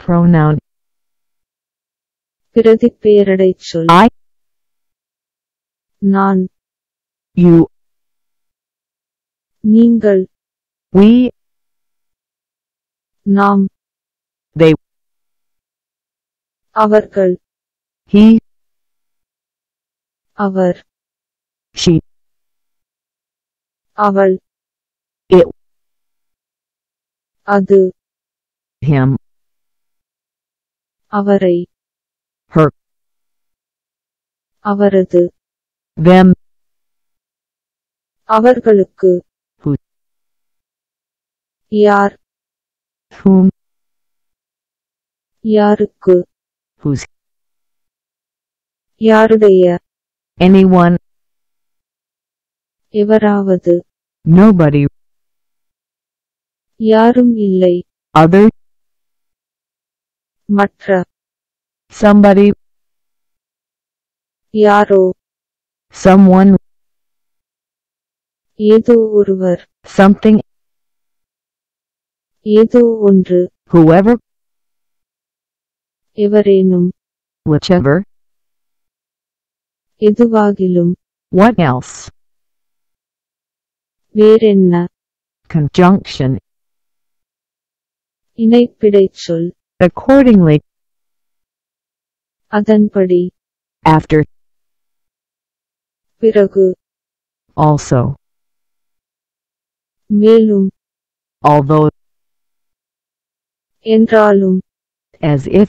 pronoun பிரதிபெயரடைச் சொல் I, நான் you, நீங்கள் we, நாம் they, அவர்கள் he, அவர் she, அவள் it, அது him, அவரை her, அவரது them, அவர்களுக்கு who, யார் whom, யாருக்கு whose, யாருடைய anyone, எவராவது nobody, யாரும் இல்லை other, மற்ற somebody, யாரோ someone, ஏதோ ஒருவர் something, ஏதோ ஒன்று whoever, எவரேனும் whichever, எதுவாகிலும் what else, வேறென்ன conjunction, இணைப்பிடைச் சொல் accordingly, அதன்படி after, பிறகு also, மேலும் although, என்றாலும் as if,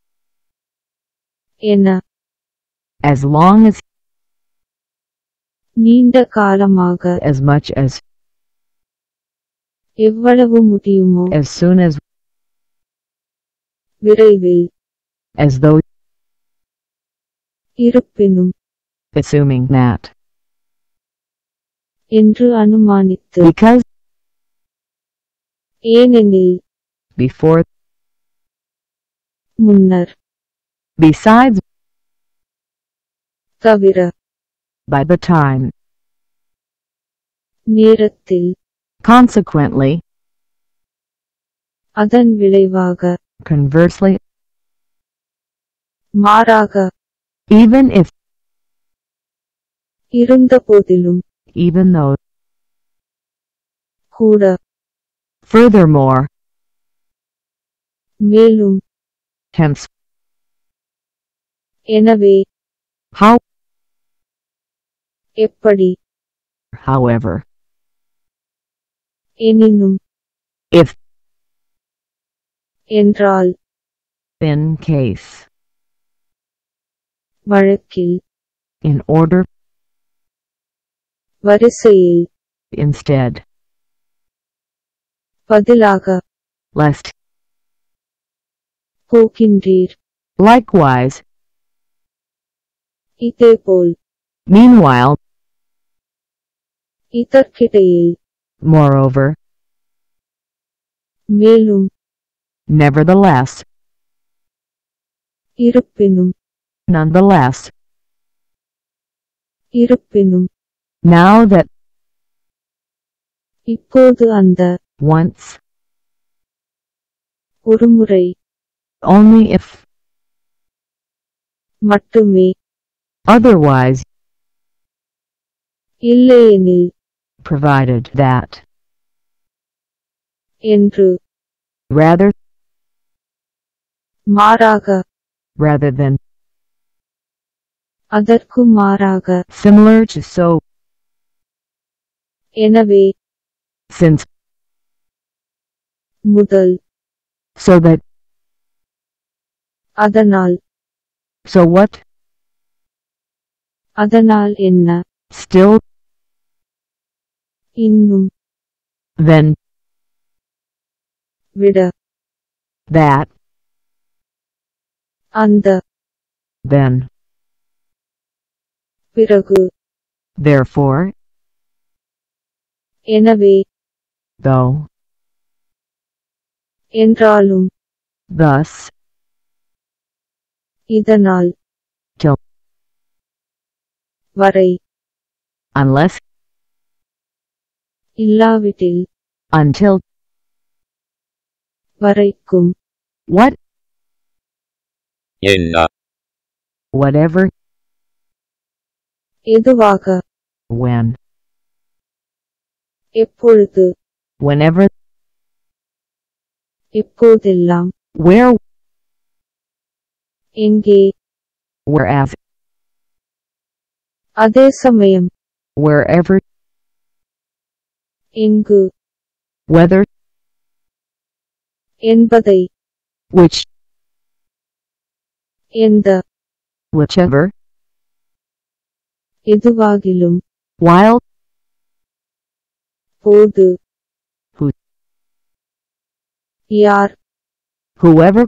என as long as, நீண்ட காலமாக as much as, எவ்வளவு முடியுமோ as soon as, விரைவில் as though, இருப்பினும் assuming that, என்று அனுமானித்து because, ஏனெனில் before, முன்னர் besides, தவிர by the time, நேரத்தில் consequently, அதன் விளைவாக conversely, மாறாக even if, இருந்தபோதிலும் even though, கூட furthermore, மேலும் hence, எனவே how, எப்படி however, எனினும் if, என்றால் in case, வழக்கில் in order, வரிசையில் instead, பதிலாக lest, போகின்றீர் likewise, இதேபோல் meanwhile, இதற்கிடையில் moreover, மேலும் nevertheless, இருப்பினும் nonetheless, இருப்பினும் now that, இப்போது அந்த once, ஒருமுறை only if, மட்டுமே otherwise, இல்லையெனில் provided that, என்று rather, மாறாக rather than, அதற்கு மாறாக similar to so, எனவே since, முதல் so that, அதனால் so what, அதனால் என்ன still, இன்னும் then, விட that, அந்த then, பிறகு therefore, எனவே though, என்றாலும் thus, இதனால் till, வரை unless, இல்லாவிடில் until, வரைக்கும் what, என்ன, whatever, எதுவாக, when, எப்பொழுது, whenever, எப்போதெல்லாம், where, எங்கே, whereas, அதே சமயம், wherever, எங்கு, whether, என்பதை, which, எந்த, whichever, எதுவாகிலும், while, போது, who, யார், whoever,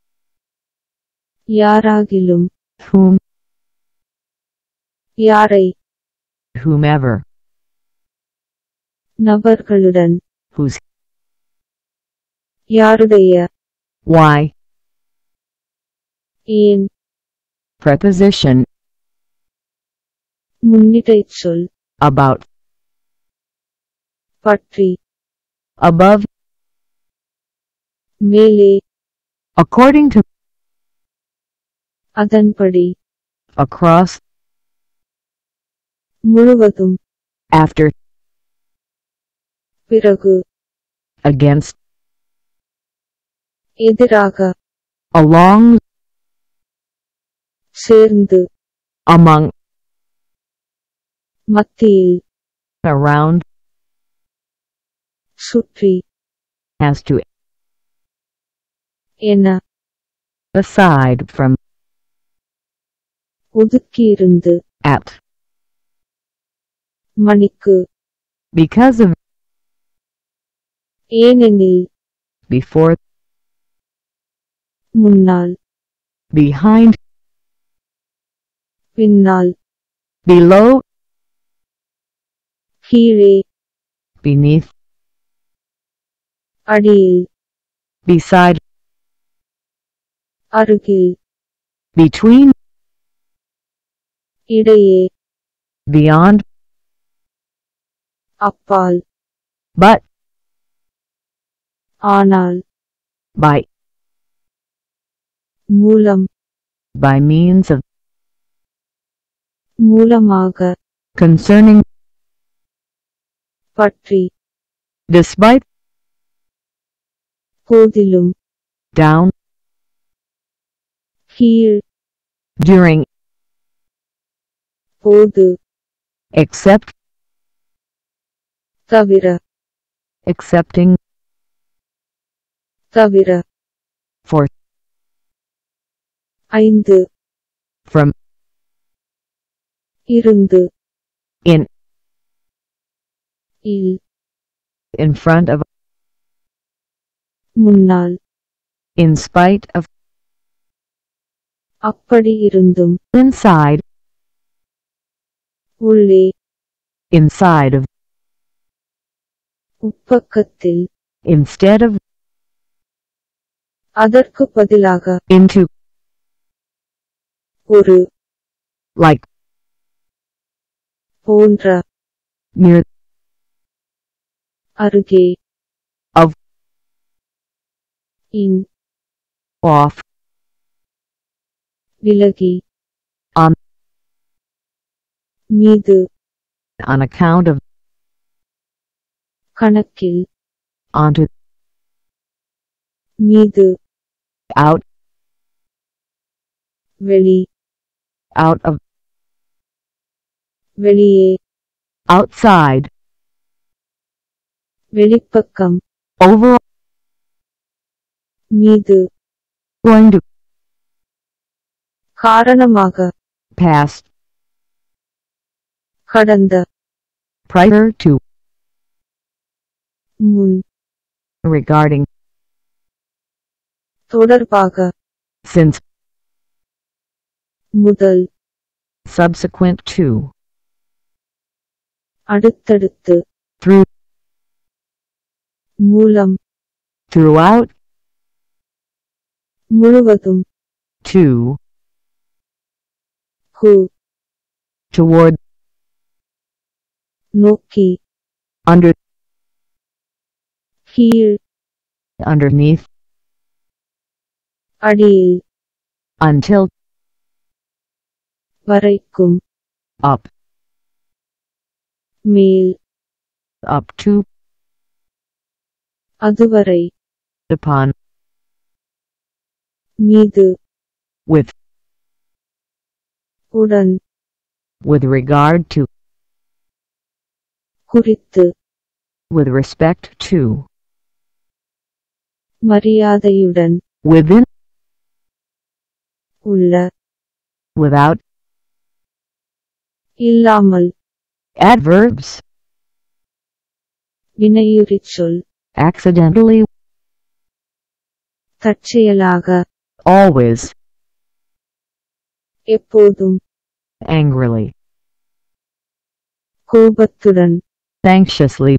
யாராகிலும், whom, யாரை, whomever, நபர்களுடன், whose, யாருடைய, why, ஏன், preposition, முன்னிலைச் சொல், about, பற்றி, above, மேலே, according to, அதன்படி, across, முழுவதும், after, பிறகு, against, எதிராக, along, சேர்ந்து, among, மத்தியில், around, சுற்றி, as to, என, aside from, ஒதுக்கியிருந்து, at, மணிக்கு, because of, ஏனெனில், before, முன்னால், behind, பின்னால், below, கீழே, beneath, அடியில், beside, அருகில், between, இடையே, beyond, அப்பால், but, ஆனால், by, மூலம், by means of, மூலமாக, concerning, பற்றி, despite, போதிலும், down, கீழ், during, போது, except, தவிர, excepting, தவிர, for, ஐந்து, from, இருந்து, in, will, in front of, முன்னால், in spite of, அப்படி இருந்தும், inside, உள்ளே, inside of, உட்பக்கத்தில், instead of, அதற்கு பதிலாக, into, ஒரு, like, போன்ற, near, அருகே, of, இன், off, விலகி, on, மீது, on account of, கணக்கில், onto, மீது, out, வெளி, out of, வெளியே, outside, வெளிப்பக்கம், over, மீது, going to, காரணமாக, past, கடந்த, prior to, முன், regarding, தொடர்பாக, since, முதல், subsequent to, அடுத்தடுத்து, through, மூலம், throughout, முழுவதும், to, கு, toward, நோக்கி, under, கீழ், underneath, அடியில், until, வரைக்கும், up, மேல், up to, அதுவரை, upon, மீது, with, உடன், with regard to, குறித்து, with respect to, மரியாதையுடன், within, உள்ள, without, இல்லாமல், adverbs, வினையுரிச்சொல், accidentally, தற்செயலாக, always, எப்போதும், angrily, கோபத்துடன், anxiously,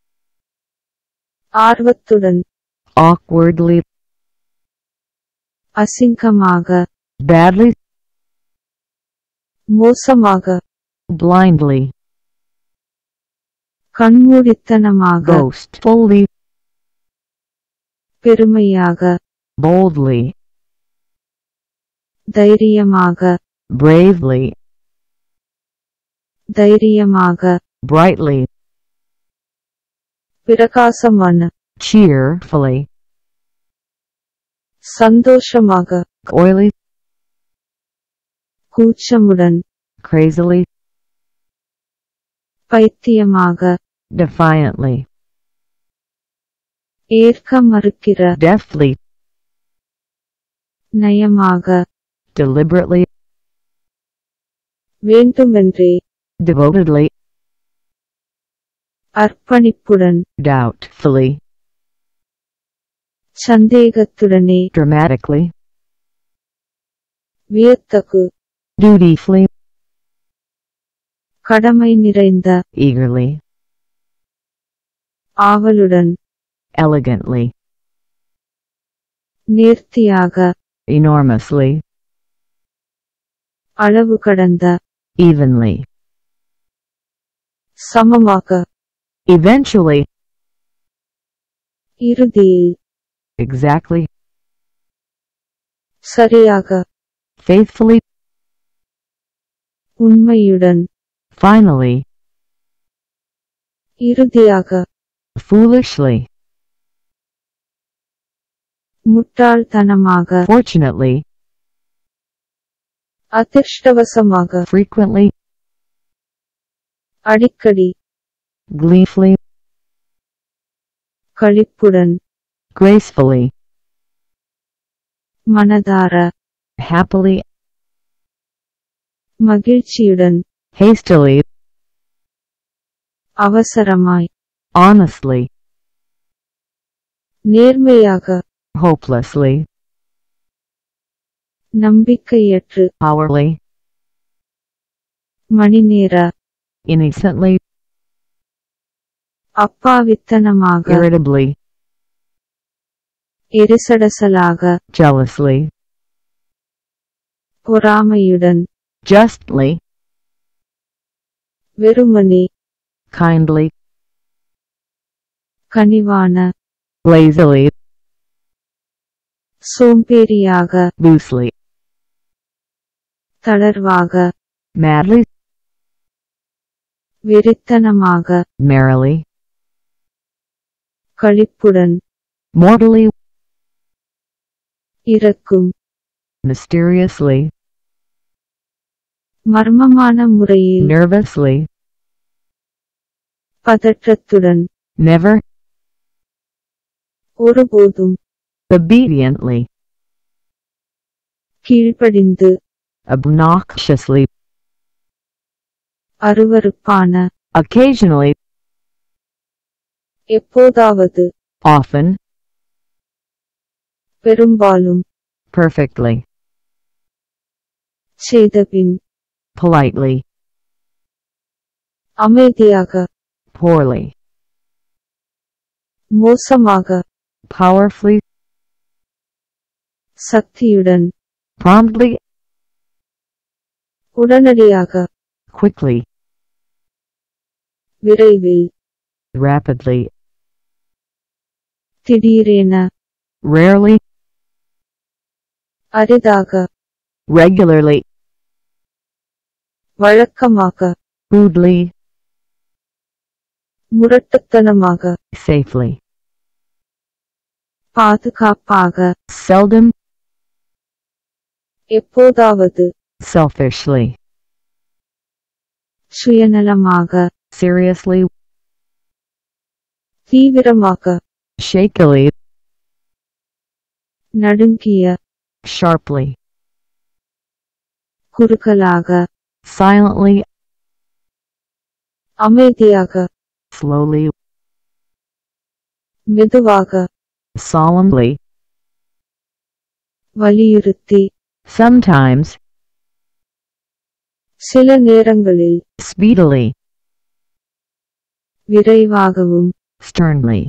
ஆர்வத்துடன், awkwardly, அசிங்கமாக, badly, மோசமாக, blindly, கண்மூடித்தனமாக, boastfully, பெருமையாக, boldly, தைரியமாக, bravely, தைரியமாக, brightly, பிரகாசமான, cheerfully, சந்தோஷமாக, oily, கூச்சமுடன், crazily, பைத்தியமாக, defiantly, ஏற்க மறுக்கிற, deftly, நயமாக, deliberately, வேண்டுமென்றே, devotedly, அர்ப்பணிப்புடன், doubtfully, சந்தேகத்துடனே, dramatically, வியத்தகு, dutifully, கடமை நிறைந்த, eagerly, ஆவலுடன், elegantly, நேர்த்தியாக, enormously, அளவு கடந்த, evenly, சமமாக, eventually, இறுதியில், exactly, சரியாக, faithfully, உண்மையுடன், finally, இறுதியாக, foolishly, முட்டாள்தனமாக, fortunately, அதிர்ஷ்டவசமாக, frequently, அடிக்கடி, gleefully, களிப்புடன், gracefully, மனதார, happily, மகிழ்ச்சியுடன், hastily, அவசரமாய், honestly, நேர்மையாக, hopelessly, நம்பிக்கையற்று, hourly, மணிநேர, innocently, அப்பாவித்தனமாக, irritably, எரிசடசலாக, jealously, பொறாமையுடன், justly, வெறுமனே, kindly, கனிவான, lazily, சோம்பேறியாக, loosely, தளர்வாக, madly, வெறித்தனமாக, merrily, களிப்புடன், mortally, இறக்கும், mysteriously, மர்மமான முறையில், nervously, பதற்றத்துடன், never, ஒருபோதும், obediently, கீழ்ப்படிந்து, obnoxiously, அருவருப்பான, occasionally, எப்போதாவது, often, பெரும்பாலும், perfectly, செய்தபின், politely, அமைதியாக, poorly, மோசமாக, powerfully, சக்தியுடன், promptly, உடனடியாக, quickly, விரைவில், rapidly, திடீரென, rarely, அரிதாக, regularly, வழக்கமாக, rudely, முரட்டுத்தனமாக, safely, பாதுகாப்பாக, seldom, எப்போதாவது, selfishly, சுயநலமாக, seriously, தீவிரமாக, shakily, நடுங்கிய, sharply, குறுகலாக, silently, அமைதியாக, slowly, மெதுவாக, solemnly, வலியுறுத்தி, sometimes, சில நேரங்களில், speedily, விரைவாகவும், sternly,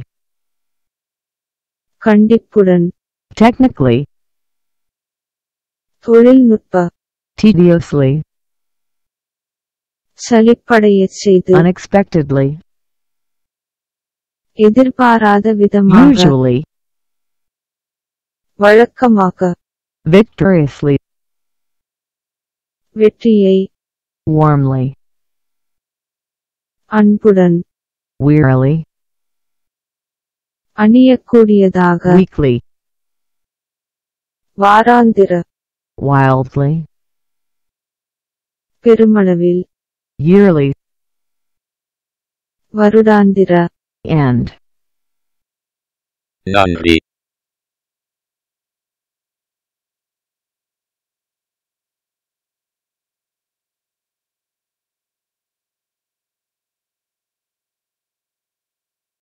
கண்டிப்புடன், technically, தொழில்நுட்ப, tediously, சலிப்படையச் செய்து, unexpectedly, எதிர்பாராத விதமாக, usually, வழக்கமாக, victoriously, வெற்றியை, warmly, அன்புடன், wearily, அணியக்கூடியதாக, weakly, வாராந்திர, wildly, பெருமளவில், yearly, வருடாந்திர, and நன்றி.